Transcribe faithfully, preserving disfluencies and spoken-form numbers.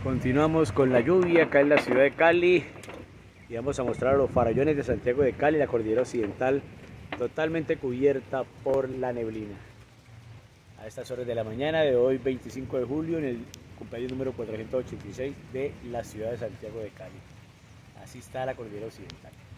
Continuamos con la lluvia acá en la ciudad de Cali y vamos a mostrar los farallones de Santiago de Cali, la cordillera occidental totalmente cubierta por la neblina. A estas horas de la mañana de hoy, veinticinco de julio, en el cumpleaños número cuatrocientos ochenta y seis de la ciudad de Santiago de Cali. Así está la cordillera occidental.